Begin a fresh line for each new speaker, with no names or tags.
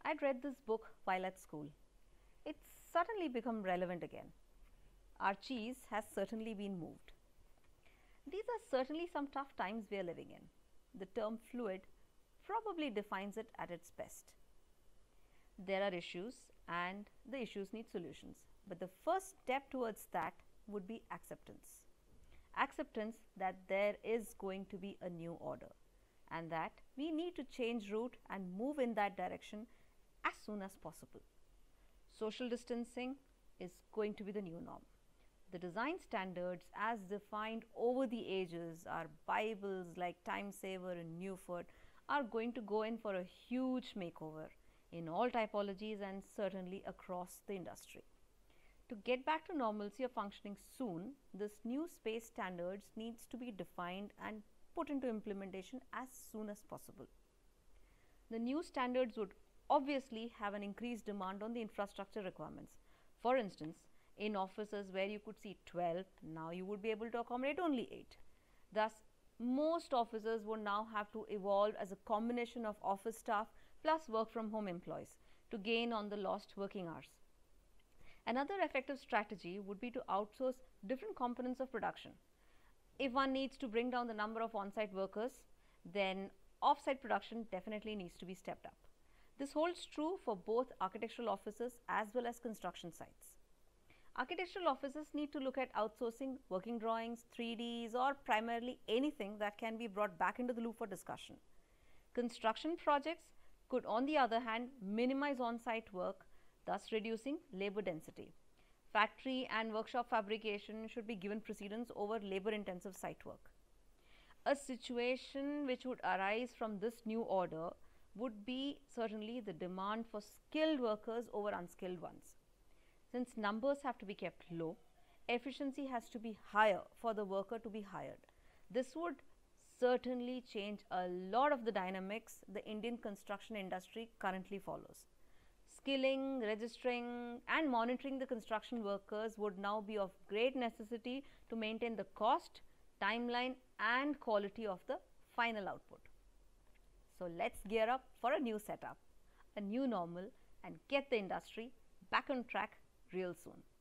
I'd read this book while at school. It's suddenly become relevant again. Our cheese has certainly been moved. These are certainly some tough times we are living in. The term fluid probably defines it at its best. There are issues and the issues need solutions. But the first step towards that would be acceptance. Acceptance that there is going to be a new order and that we need to change route and move in that direction as soon as possible. Social distancing is going to be the new norm. The design standards as defined over the ages, our Bibles like Time Saver and Newford, are going to go in for a huge makeover in all typologies and certainly across the industry. To get back to normalcy of functioning soon, this new space standards needs to be defined and put into implementation as soon as possible. The new standards would obviously have an increased demand on the infrastructure requirements. For instance, in offices where you could seat 12, now you would be able to accommodate only 8. Thus, most offices would now have to evolve as a combination of office staff plus work from home employees to gain on the lost working hours. Another effective strategy would be to outsource different components of production. If one needs to bring down the number of on-site workers, then off-site production definitely needs to be stepped up. This holds true for both architectural offices as well as construction sites. Architectural offices need to look at outsourcing working drawings, 3Ds, or primarily anything that can be brought back into the loop for discussion. Construction projects could, on the other hand, minimize on-site work, thus reducing labor density. Factory and workshop fabrication should be given precedence over labor-intensive site work. A situation which would arise from this new order would be certainly the demand for skilled workers over unskilled ones. Since numbers have to be kept low, efficiency has to be higher for the worker to be hired. This would certainly change a lot of the dynamics the Indian construction industry currently follows. Skilling, registering and monitoring the construction workers would now be of great necessity to maintain the cost, timeline and quality of the final output. So let's gear up for a new setup, a new normal, and get the industry back on track real soon.